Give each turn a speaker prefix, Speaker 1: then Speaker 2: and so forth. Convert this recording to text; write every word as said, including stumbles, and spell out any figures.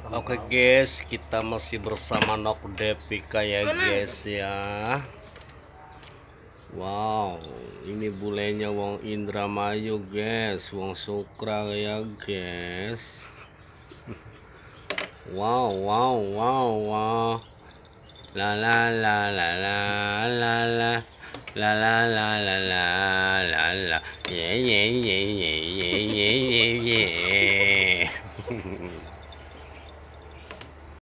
Speaker 1: Oke guys, kita masih bersama Nok Depika ya guys ya. Wow, ini bulenya Wong Indramayu guys, Wong Sukra ya guys. Wow, wow, wow, wow. La la la la la la la la la la la la la la. Ye ye ye ye